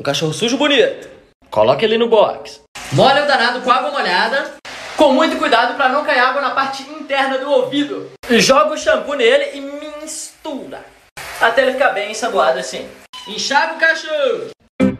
cachorro sujo bonito. Coloque ele no box. Molha o danado com água molhada, com muito cuidado para não cair água na parte interna do ouvido. Joga o shampoo nele e mistura, até ele ficar bem ensaboado assim. Enxaga o cachorro.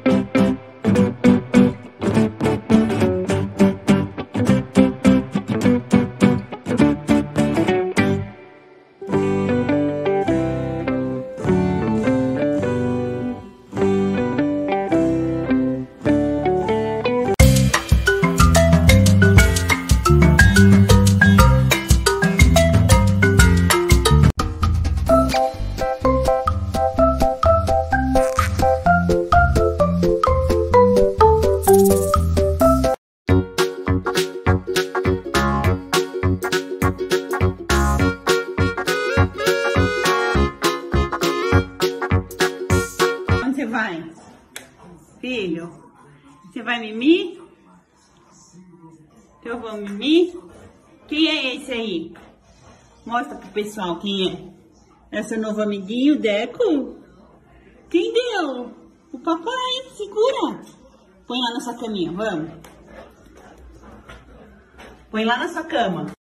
Onde você vai? Filho, você vai mimir? Eu vou mimir? Quem é esse aí? Mostra pro pessoal quem é. É seu novo amiguinho, Deco? Quem deu? O papai, segura. Põe lá na sua caminha, vamos. Põe lá na sua cama.